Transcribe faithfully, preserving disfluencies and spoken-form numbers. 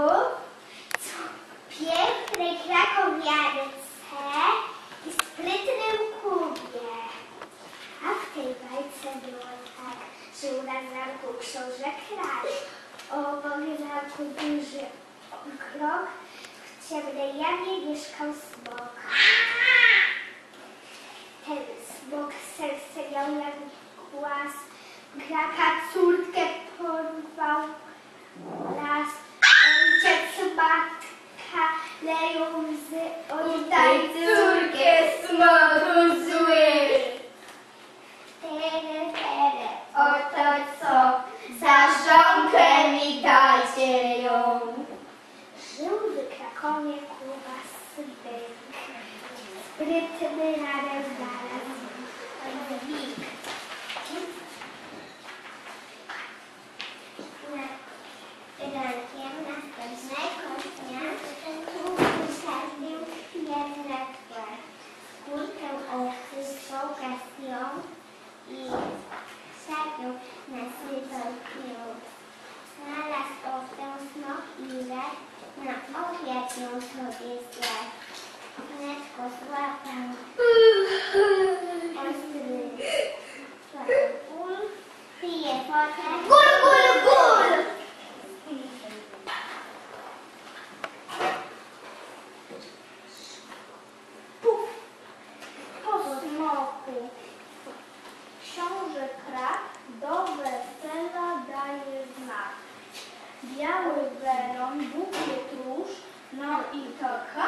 pięknej krakowiance i sprytnym kubie. A w tej bajce było tak, żył na zamku książę Krak. Obok zamku duży krok, w ciemnej jamie mieszkał smok. Ten smok serce miał jak głaz, Kraka córkę porwał las. Ojciec, matka leją łzy, oddaj córkę smoku zły. Tere, tere, oto co, za żonkę mi dajcie ją. Żył w Krakowie Kuba Sbyk, sprytny radę znalazł wilk. Rankiem następnego dnia usadził jedne tłe. Skórkę owcy zciął krwią i sadził nasypał ją. Znalazł owcę smok i lek, na obiad ją sobie zjadł. Wnet złapał ostry ból, pije potem gul, gul, gul! Puf, po smoku. Książę Krak do wesela daje znak. Biały weron, bukiet róż, no i to